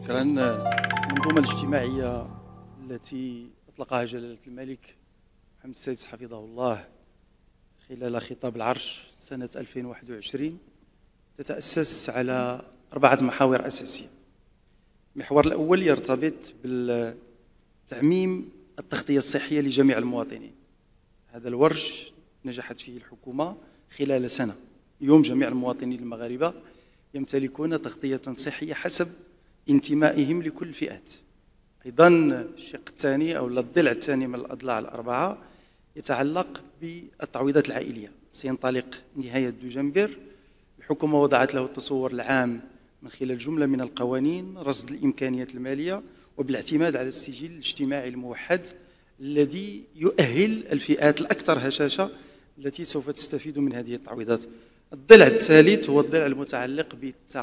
شكرا. المنظومة الاجتماعية التي أطلقها جلالة الملك محمد السادس حفظه الله خلال خطاب العرش سنة 2021 تتأسس على 4 محاور أساسية. المحور الأول يرتبط بالتعميم التغطية الصحية لجميع المواطنين. هذا الورش نجحت فيه الحكومة خلال سنة. اليوم جميع المواطنين المغاربة يمتلكون تغطية صحية حسب انتمائهم لكل الفئات. أيضا الشق الثاني أو الضلع الثاني من الأضلاع ال4 يتعلق بالتعويضات العائلية. سينطلق نهاية دجنبر. الحكومة وضعت له التصور العام من خلال جملة من القوانين، رصد الإمكانيات المالية وبالاعتماد على السجل الاجتماعي الموحد الذي يؤهل الفئات الأكثر هشاشة التي سوف تستفيد من هذه التعويضات. الضلع الثالث هو الضلع المتعلق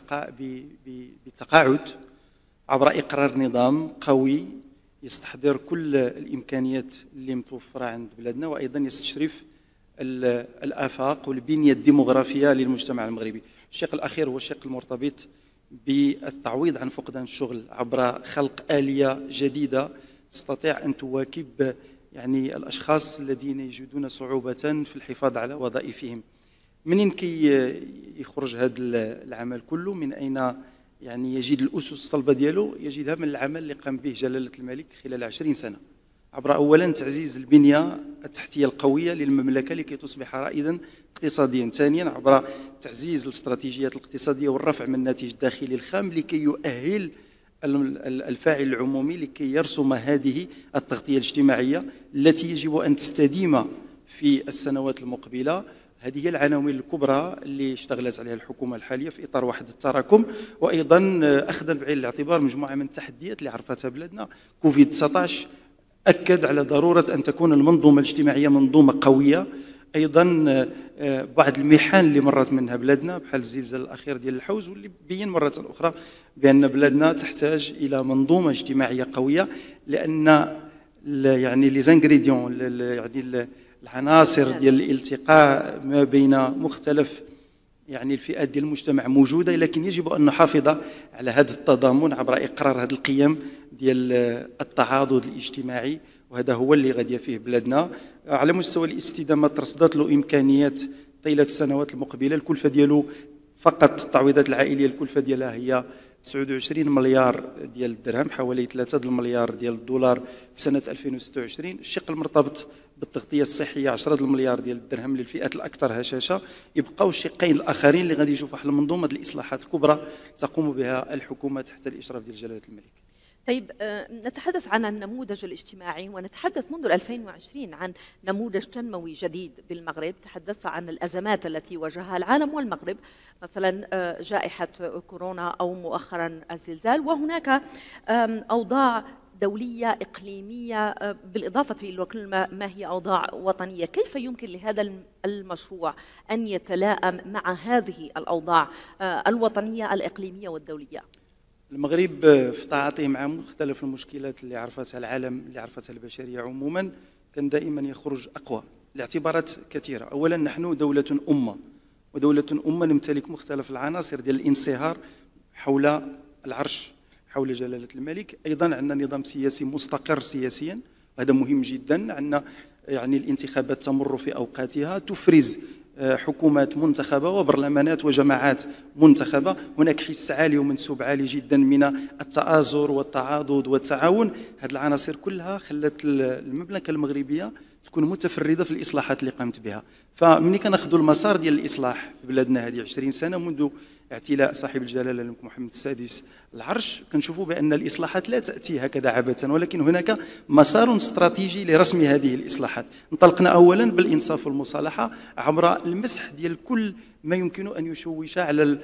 بالتقاعد عبر إقرار نظام قوي يستحضر كل الإمكانيات اللي متوفرة عند بلادنا، وأيضا يستشرف الآفاق والبنية الديمغرافية للمجتمع المغربي. الشق الأخير هو الشق المرتبط بالتعويض عن فقدان الشغل عبر خلق آلية جديدة تستطيع أن تواكب الأشخاص الذين يجدون صعوبة في الحفاظ على وظائفهم. منين يخرج هذا العمل كله؟ من أين يجد الأسس الصلبة ديالو؟ يجدها من العمل اللي قام به جلالة الملك خلال 20 سنة عبر أولا تعزيز البنية التحتية القوية للمملكة لكي تصبح رائدا اقتصاديا، ثانيا عبر تعزيز الاستراتيجيات الاقتصادية والرفع من الناتج الداخلي الخام لكي يؤهل الفاعل العمومي لكي يرسم هذه التغطية الاجتماعية التي يجب أن تستديم في السنوات المقبلة. هذه هي العناوين الكبرى اللي اشتغلت عليها الحكومة الحالية في إطار وحدة التراكم، وأيضا أخذا بعين الاعتبار مجموعة من التحديات اللي عرفتها بلادنا. كوفيد 19 أكد على ضرورة أن تكون المنظومة الاجتماعية منظومة قوية. أيضا بعض المحن اللي مرت منها بلادنا بحال الزلزال الأخير ديال الحوز واللي بين مرة أخرى بأن بلادنا تحتاج إلى منظومة اجتماعية قوية، لأن لي زانغريديون العناصر ديال الالتقاء ما بين مختلف الفئات ديال المجتمع موجودة، لكن يجب أن نحافظ على هذا التضامن عبر إقرار هذه القيم ديال التعاضد الاجتماعي، وهذا هو اللي غادي فيه بلادنا. على مستوى الاستدامة ترصدت له إمكانيات طيلة السنوات المقبلة. الكلفة ديالو فقط التعويضات العائلية الكلفة ديالها هي 29 مليار ديال الدرهم، حوالي 3 المليار ديال الدولار في سنة 2026. الشق المرتبط بالتغطية الصحية 10 المليار ديال الدرهم للفئات الأكثر هشاشة. يبقاو الشقين الآخرين اللي غادي يشوفوا واحد المنظومة الإصلاحات كبرى تقوم بها الحكومة تحت الإشراف ديال جلالة الملك. طيب، نتحدث عن النموذج الاجتماعي ونتحدث منذ 2020 عن نموذج تنموي جديد بالمغرب. تحدثت عن الأزمات التي واجهها العالم والمغرب، مثلا جائحة كورونا أو مؤخرا الزلزال، وهناك أوضاع دولية إقليمية بالإضافة إلى كل ما هي أوضاع وطنية. كيف يمكن لهذا المشروع أن يتلائم مع هذه الأوضاع الوطنية الإقليمية والدولية؟ المغرب في تعاطيه مع مختلف المشكلات اللي عرفتها العالم اللي عرفتها البشرية عموما كان دائما يخرج أقوى لاعتبارات كثيرة. أولا نحن دولة أمة، ودولة أمة نمتلك مختلف العناصر ديال الانصهار حول العرش حول جلالة الملك. أيضا عندنا نظام سياسي مستقر سياسيا، وهذا مهم جدا. عندنا الانتخابات تمر في أوقاتها، تفرز حكومات منتخبة وبرلمانات وجماعات منتخبة. هناك حس عالي ومنسوب عالي جدا من التآزر والتعاضد والتعاون. هذه العناصر كلها خلت المملكة المغربية تكون متفردة في الإصلاحات اللي قامت بها. فمني كناخذوا المسار ديال الإصلاح في بلادنا هذه 20 سنة منذ اعتلاء صاحب الجلالة الملك محمد السادس العرش، كنشوفوا بأن الإصلاحات لا تأتي هكذا عبثا، ولكن هناك مسار استراتيجي لرسم هذه الإصلاحات. انطلقنا أولا بالإنصاف والمصالحة عبر المسح ديال كل ما يمكن أن يشوش على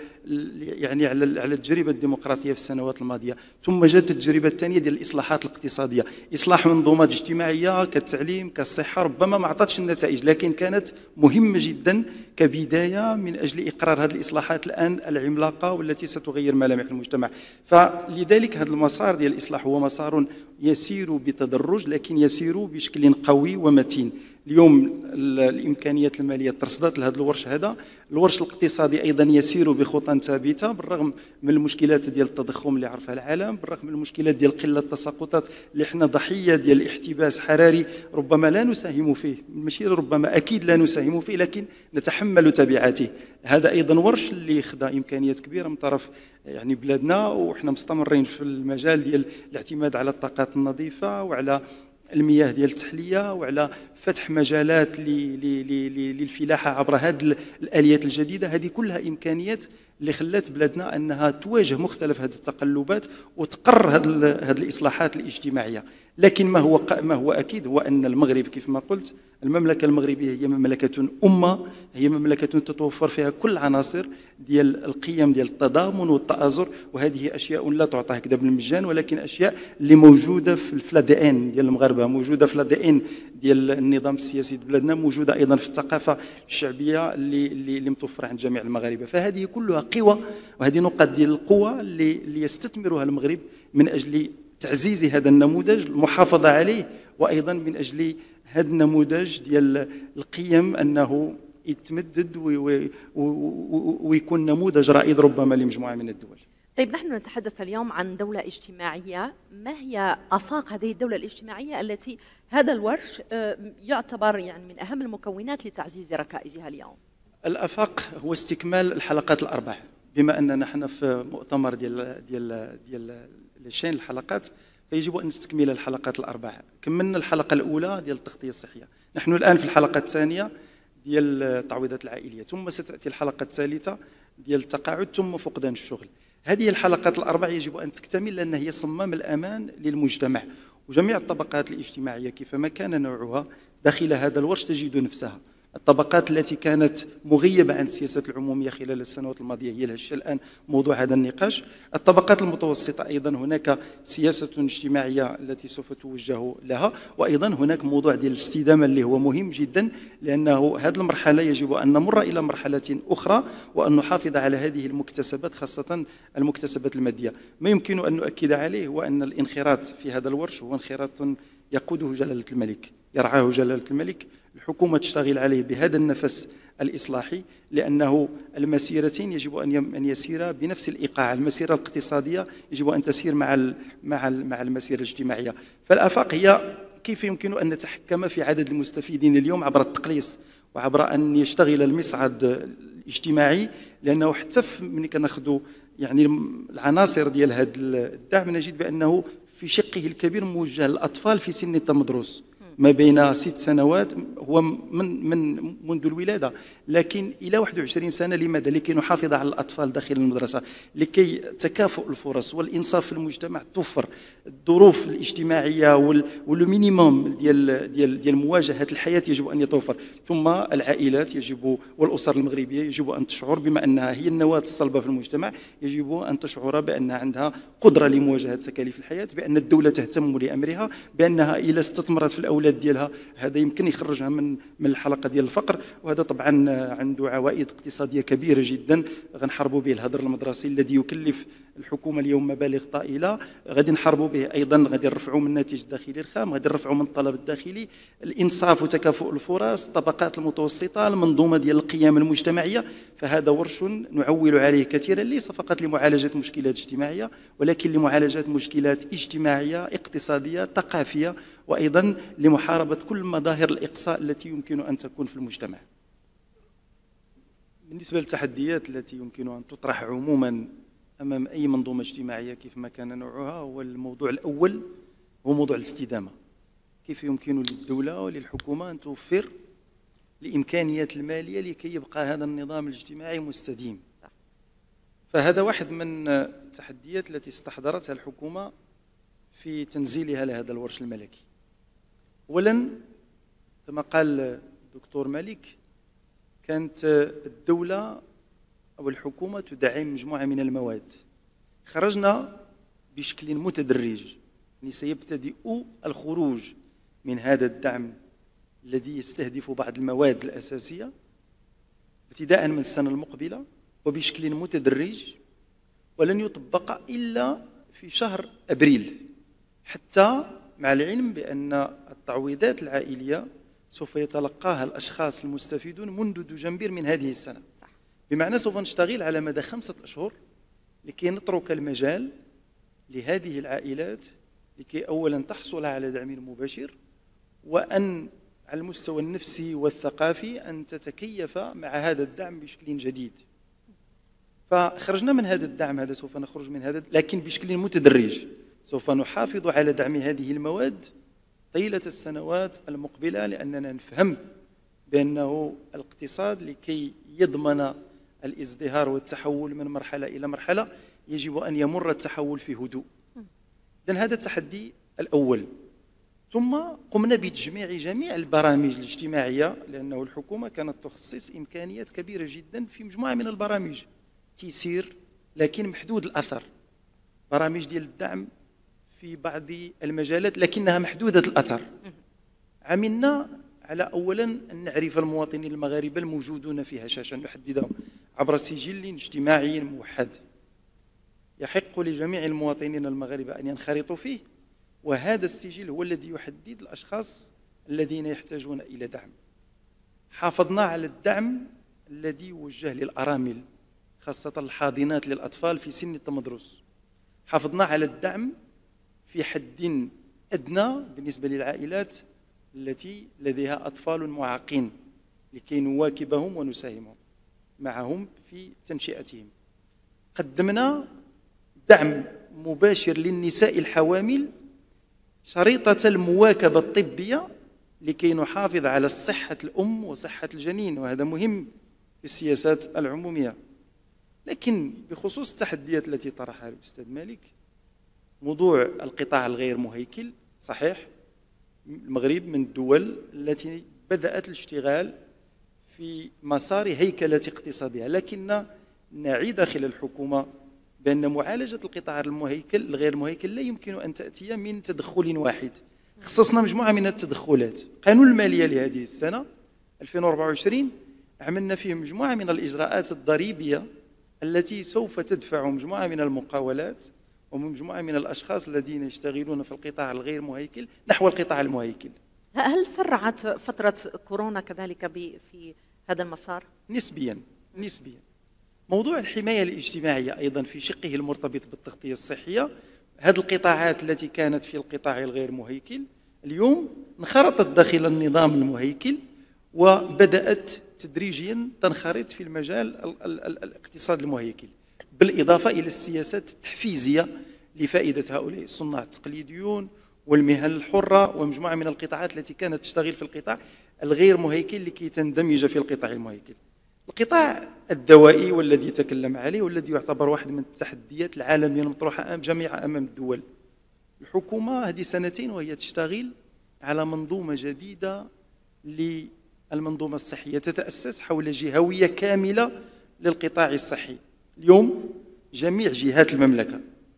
على التجربة الديمقراطية في السنوات الماضية. ثم جاءت التجربة الثانية ديال الإصلاحات الاقتصادية، إصلاح منظومات اجتماعية كالتعليم كالصحة. ربما ما عطاتش النتائج، لكن كانت مهمة جدا كبداية من أجل إقرار هذه الإصلاحات الآن العملاقة والتي ستغير ملامح المجتمع. فلذلك هذا المسار ديال الإصلاح هو مسار يسير بتدرج، لكن يسير بشكل قوي ومتين. اليوم الامكانيات الماليه ترصدت لهذا الورش. هذا الورش الاقتصادي ايضا يسير بخطى ثابته بالرغم من المشكلات ديال التضخم اللي عرفها العالم، بالرغم من المشكلات ديال قله التساقطات اللي احنا ضحيه ديال الاحتباس حراري ربما لا نساهم فيه، ماشي ربما اكيد لا نساهم فيه لكن نتحمل تبعاته. هذا ايضا ورش اللي خدا امكانيات كبيره من طرف يعني بلادنا، وحنا مستمرين في المجال ديال الاعتماد على الطاقات النظيفه وعلى المياه ديال التحليه وعلى فتح مجالات للفلاحه عبر هذه الاليات الجديده. هذه كلها امكانيات اللي خلات بلادنا انها تواجه مختلف هذه التقلبات وتقر هذه الاصلاحات الاجتماعيه. لكن ما هو اكيد هو ان المغرب كيف ما قلت، المملكه المغربيه هي مملكه امه، هي مملكه تتوفر فيها كل عناصر ديال القيم ديال التضامن والتآزر، وهذه اشياء لا تعطى هكذا بالمجان، ولكن اشياء اللي موجوده في الدي ان ديال المغاربه، موجوده في الدي ان ديال النظام السياسي ديال بلادنا، موجوده ايضا في الثقافه الشعبيه اللي متوفره عند جميع المغاربه. فهذه كلها قوى، وهذه نقاط ديال القوه اللي يستثمرها المغرب من اجل تعزيز هذا النموذج، المحافظه عليه، وايضا من اجل هذا النموذج ديال القيم انه يتمدد ويكون نموذج رائد ربما لمجموعه من الدول. طيب، نحن نتحدث اليوم عن دولة اجتماعية. ما هي آفاق هذه الدولة الاجتماعية التي هذا الورش يعتبر يعني من أهم المكونات لتعزيز ركائزها اليوم؟ الآفاق هو استكمال الحلقات الأربع، بما أننا نحن في مؤتمر ديال لشين الحلقات فيجب أن نستكمل الحلقات الأربع. كملنا الحلقة الأولى ديال التغطية الصحية، نحن الآن في الحلقة الثانية ديال التعويضات العائلية، ثم ستأتي الحلقة الثالثة ديال التقاعد، ثم فقدان الشغل. هذه الحلقات الأربع يجب أن تكتمل لأن هي صمام الأمان للمجتمع، وجميع الطبقات الاجتماعية كيفما كان نوعها داخل هذا الورش تجد نفسها. الطبقات التي كانت مغيبة عن السياسات العمومية خلال السنوات الماضية هي الهشة الآن موضوع هذا النقاش. الطبقات المتوسطة أيضا هناك سياسة اجتماعية التي سوف توجه لها، وأيضا هناك موضوع ديال الاستدامة اللي هو مهم جدا، لأنه هذه المرحلة يجب أن نمر إلى مرحلة أخرى وأن نحافظ على هذه المكتسبات، خاصة المكتسبات المادية. ما يمكن أن نؤكد عليه هو أن الانخراط في هذا الورش هو انخراط يقوده جلالة الملك، يرعاه جلالة الملك. الحكومة تشتغل عليه بهذا النفس الإصلاحي، لأنه المسيرتين يجب أن يسير بنفس الإيقاع. المسيرة الاقتصادية يجب أن تسير مع المسيرة الاجتماعية. فالآفاق هي كيف يمكن أن نتحكم في عدد المستفيدين اليوم عبر التقليص وعبر أن يشتغل المصعد الاجتماعي، لأنه حتى من كناخذوا يعني العناصر ديال هذا الدعم نجد بأنه في شقه الكبير موجه للأطفال في سن التمدرس ما بين 6 سنوات، هو منذ الولادة، لكن إلى 21 سنة. لماذا؟ لكي نحافظ على الأطفال داخل المدرسة، لكي تكافؤ الفرص والإنصاف في المجتمع توفر. الظروف الاجتماعية والمينيموم ديال مواجهة الحياة يجب أن يتوفر. ثم العائلات يجب والأسر المغربية يجب أن تشعر بما أنها هي النواة الصلبة في المجتمع، يجب أن تشعر بأنها عندها قدرة لمواجهة تكاليف الحياة، بأن الدولة تهتم لأمرها، بأنها إذا استثمرت في الأولاد ديالها هذا يمكن يخرجها من الحلقه ديال الفقر. وهذا طبعا عنده عوائد اقتصاديه كبيره جدا. غنحاربوا به الهدر المدرسي الذي يكلف الحكومه اليوم مبالغ طائله، غادي نحاربوا به ايضا، غادي نرفعوا من الناتج الداخلي الخام، غادي نرفعوا من الطلب الداخلي، الانصاف وتكافؤ الفرص، الطبقات المتوسطه، المنظومه ديال القيم المجتمعيه. فهذا ورش نعول عليه كثيرا، ليس فقط لمعالجه مشكلات اجتماعيه ولكن لمعالجه مشكلات اجتماعيه اقتصاديه ثقافيه، وايضا لمحاربه كل مظاهر الاقصاء التي يمكن ان تكون في المجتمع. بالنسبه للتحديات التي يمكن ان تطرح عموما امام اي منظومه اجتماعيه كيف ما كان نوعها، هو الموضوع الاول هو موضوع الاستدامه. كيف يمكن للدوله وللحكومه ان توفر الامكانيات الماليه لكي يبقى هذا النظام الاجتماعي مستديم. فهذا واحد من التحديات التي استحضرتها الحكومه في تنزيلها لهذا الورش الملكي. اولا كما قال الدكتور مالك، كانت الدولة أو الحكومة تدعم مجموعة من المواد. خرجنا بشكل متدرج، يعني سيبتدئ الخروج من هذا الدعم الذي يستهدف بعض المواد الأساسية ابتداء من السنة المقبلة وبشكل متدرج، ولن يطبق إلا في شهر أبريل، حتى مع العلم بأن التعويضات العائلية سوف يتلقاها الأشخاص المستفيدون منذ دجنبر من هذه السنة. صح. بمعنى سوف نشتغل على مدى 5 أشهر لكي نترك المجال لهذه العائلات لكي أولا تحصل على دعم مباشر، وأن على المستوى النفسي والثقافي أن تتكيف مع هذا الدعم بشكل جديد. فخرجنا من هذا الدعم، هذا سوف نخرج من هذا لكن بشكل متدرج. سوف نحافظ على دعم هذه المواد طيلة السنوات المقبلة، لأننا نفهم بأنه الاقتصاد لكي يضمن الازدهار والتحول من مرحلة إلى مرحلة يجب أن يمر التحول في هدوء. إذن هذا التحدي الأول. ثم قمنا بتجميع جميع البرامج الاجتماعية، لأنه الحكومة كانت تخصص إمكانيات كبيرة جدا في مجموعة من البرامج تيسير لكن محدود الأثر، برامج ديال الدعم في بعض المجالات لكنها محدودة الأثر. عملنا على أولا أن نعرف المواطنين المغاربة الموجودون في هشاشة، نحددهم عبر سجل اجتماعي موحد يحق لجميع المواطنين المغاربة أن ينخرطوا فيه، وهذا السجل هو الذي يحدد الأشخاص الذين يحتاجون إلى دعم. حافظنا على الدعم الذي يوجه للأرامل، خاصة الحاضنات للأطفال في سن التمدرس. حافظنا على الدعم في حد أدنى بالنسبة للعائلات التي لديها أطفال معاقين لكي نواكبهم ونساهم معهم في تنشئتهم. قدمنا دعم مباشر للنساء الحوامل شريطة المواكبة الطبية لكي نحافظ على صحة الأم وصحة الجنين، وهذا مهم في السياسات العمومية. لكن بخصوص التحديات التي طرحها الأستاذ مالك، موضوع القطاع الغير مهيكل، صحيح المغرب من الدول التي بدأت الاشتغال في مسار هيكلة اقتصادها، لكن نعي داخل الحكومة بأن معالجة القطاع الغير مهيكل لا يمكن أن تأتي من تدخل واحد. خصصنا مجموعة من التدخلات. قانون المالية لهذه السنة 2024 عملنا فيه مجموعة من الإجراءات الضريبية التي سوف تدفع مجموعة من المقاولات ومجموعة من الأشخاص الذين يشتغلون في القطاع الغير مهيكل نحو القطاع المهيكل. هل سرعت فترة كورونا كذلك في هذا المسار؟ نسبيا. موضوع الحماية الاجتماعية أيضا في شقه المرتبط بالتغطية الصحية، هذه القطاعات التي كانت في القطاع الغير مهيكل اليوم انخرطت داخل النظام المهيكل وبدأت تدريجيا تنخرط في المجال الاقتصاد المهيكل، بالإضافة إلى السياسات التحفيزية لفائدة هؤلاء الصناع التقليديون والمهن الحرة ومجموعة من القطاعات التي كانت تشتغل في القطاع الغير مهيكل لكي تندمج في القطاع المهيكل. القطاع الدوائي والذي تكلم عليه والذي يعتبر واحد من التحديات العالمية المطروحة جميعا أمام الدول. الحكومة هذه سنتين وهي تشتغل على منظومة جديدة للمنظومة الصحية تتأسس حول جهوية كاملة للقطاع الصحي. اليوم جميع جهات المملكة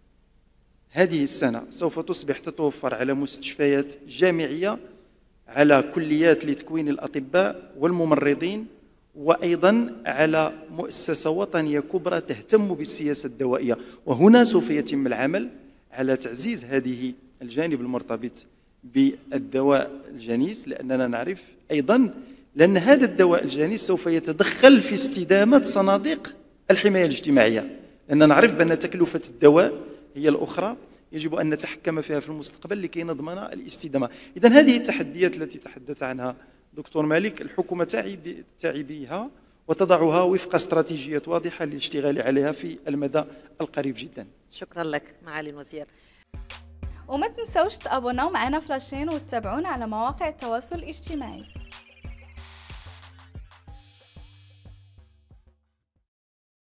هذه السنة سوف تصبح تتوفر على مستشفيات جامعية، على كليات لتكوين الأطباء والممرضين، وأيضا على مؤسسة وطنية كبرى تهتم بالسياسة الدوائية. وهنا سوف يتم العمل على تعزيز هذه الجانب المرتبط بالدواء الجنيس، لأننا نعرف أيضا لأن هذا الدواء الجنيس سوف يتدخل في استدامة صناديق الحماية الاجتماعية، لأننا نعرف بأن تكلفة الدواء هي الأخرى يجب أن نتحكم فيها في المستقبل لكي نضمن الاستدامة. إذن هذه التحديات التي تحدث عنها دكتور مالك الحكومة تعي بها وتضعها وفق استراتيجيات واضحة للاشتغال عليها في المدى القريب جدا. شكرا لك معالي الوزير. وما تنسوش تابوناو معنا فلاشين وتتابعونا على مواقع التواصل الاجتماعي.